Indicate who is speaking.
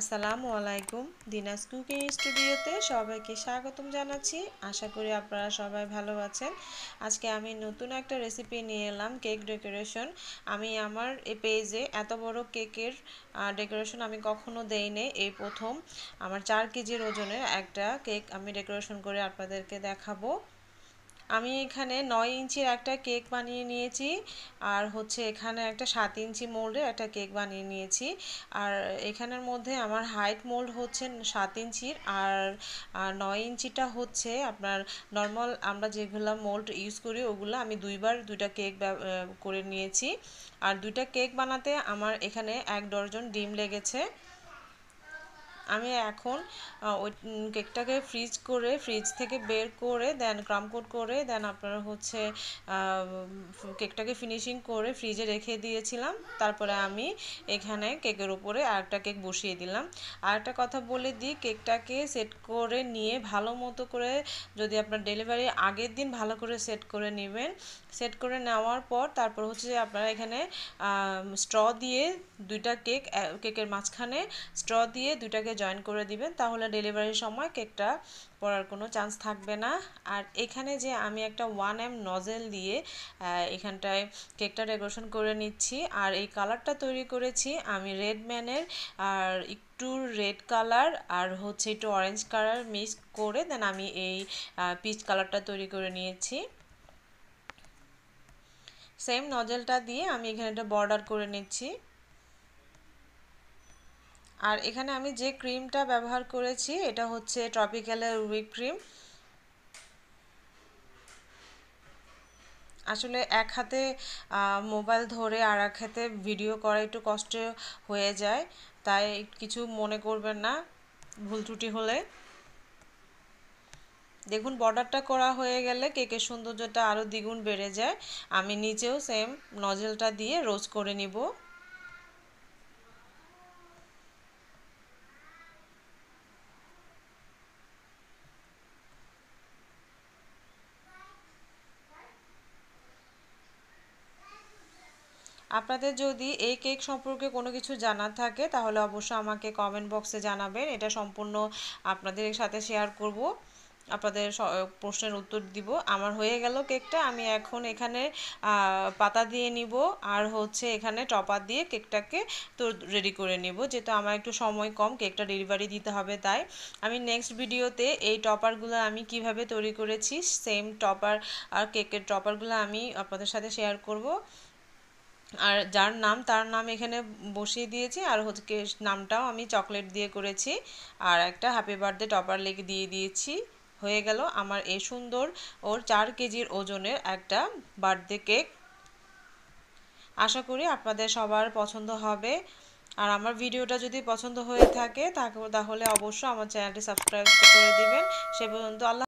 Speaker 1: আসসালামু আলাইকুম। দিনাস কুকিং স্টুডিওতে সবাইকে স্বাগতম জানাচ্ছি। আশা করি আপনারা সবাই ভালো আছেন। আজকে আমি নতুন একটা রেসিপি নিয়ে এলাম, কেক ডেকোরেশন। আমি আমার এই পেজে এত বড় কেকের ডেকোরেশন আমি কখনো দেইনি, এই প্রথম আমার 4 কেজির ওজনের একটা কেক আমি ডেকোরেশন করে আপনাদেরকে দেখাবো। আমি এখানে 9 ইঞ্চির একটা কেক বানিয়ে নিয়েছি, আর এখানে একটা 7 ইঞ্চি মোল্ডের একটা কেক বানিয়ে নিয়েছি। আর এখানের মধ্যে আমার হাইট মোল্ড হচ্ছে 7 ইঞ্চির, আর 9 ইঞ্চিটা হচ্ছে আপনার নর্মাল আমরা যেগুলো মোল্ড ইউজ করি ওগুলো আমি দুইবার দুইটা কেক করে নিয়েছি। আর দুইটা কেক বানাতে আমার এখানে 1 ডজন ডিম লেগেছে। আমি এখন ওই কেকটাকে ফ্রিজ থেকে বের করে দেন ক্রাম কোট করে দেন আপনার কেকটাকে ফিনিশিং করে ফ্রিজে রেখে দিয়েছিলাম। তারপরে আমি এখানে কেকের উপরে আরেকটা কেক বসিয়ে দিলাম। আরেকটা কথা বলে দিই, কেকটাকে সেট করে নিয়ে ভালো মতো করে, যদি আপনার ডেলিভারি আগের দিন ভালো করে সেট করে নেবেন। সেট করে নেওয়ার পর তারপর যে আপনারা এখানে স্ট্র দিয়ে দুইটা কেকের মাঝখানে স্ট্র দিয়ে দুইটাকে জয়েন করে দিবেন, তাহলে ডেলিভারির সময় কেকটা পড়ার কোনো চান্স থাকবে না। আর এখানে যে আমি একটা 1M নজেল দিয়ে এখানটায় কেকটা ডেকোরেশন করে নিচ্ছি। আর এই কালারটা তৈরি করেছি আমি রেড ম্যানের, আর একটু রেড কালার আর একটু অরেঞ্জ কালার মিক্স করে দেন আমি এই পিচ কালারটা তৈরি করে নিয়েছি। সেম নজেলটা দিয়ে আমি এখানে একটা বর্ডার করে নিচ্ছি। আর এখানে আমি যে ক্রিমটা ব্যবহার করেছি এটা হচ্ছে ট্রপিক্যালের হুইপ ক্রিম। আসলে এক হাতে মোবাইল ধরে আর এক হাতে ভিডিও করা একটু কষ্ট হয়ে যায়, তাই কিছু মনে করবেন না ভুল ত্রুটি হলে। দেখুন, বর্ডারটা করা হয়ে গেলে কেকের সৌন্দর্যটা আরও দ্বিগুণ বেড়ে যায়। আমি নিচেও সেম নজেলটা দিয়ে রোজ করে নিব। আপনাদের যদি এই কেক সম্পর্কে কোনো কিছু জানার থাকে তাহলে অবশ্যই আমাকে কমেন্ট বক্সে জানাবেন। এটা সম্পূর্ণ আপনাদের সাথে শেয়ার করব, আপনাদের প্রশ্নের উত্তর দিব। আমার হয়ে গেল কেকটা। আমি এখন এখানে পাতা দিয়ে নিব, আর এখানে টপার দিয়ে কেকটাকে তো রেডি করে নিব, যেহেতু আমার একটু সময় কম, কেকটা ডেলিভারি দিতে হবে। তাই আমি নেক্সট ভিডিওতে এই টপারগুলো আমি কিভাবে তৈরি করেছি, সেম টপার আর কেকের টপারগুলো আমি আপনাদের সাথে শেয়ার করব। আর যার নাম তার নাম এখানে বসিয়ে দিয়েছি, আর নামটাও আমি চকলেট দিয়ে করেছি, আর একটা হ্যাপি বার্থডে টপার লেগে দিয়ে দিয়েছি। হয়ে গেল আমার এই সুন্দর 4 কেজির ওজনের একটা বার্থডে কেক। আশা করি আপনাদের সবার পছন্দ হবে। আর আমার ভিডিওটা যদি পছন্দ হয়ে থাকে তাহলে অবশ্যই আমার চ্যানেলটি সাবস্ক্রাইব করে দিবেন। সে পর্যন্ত আল্লাহ।